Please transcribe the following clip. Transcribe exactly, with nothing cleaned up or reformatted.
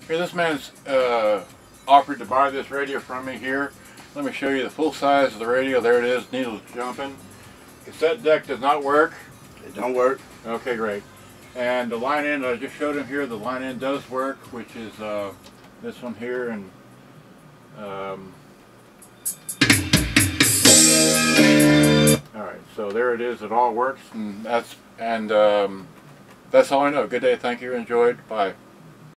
Here, this man's uh, offered to buy this radio from me here. Let me show you the full size of the radio. There it is, needles jumping. Cassette deck does not work. It don't work. Okay, great. And the line in, I just showed him here, the line in does work, which is uh, this one here. And um, all right, so there it is. It all works, and that's and um, that's all I know. Good day. Thank you. Enjoyed. Bye.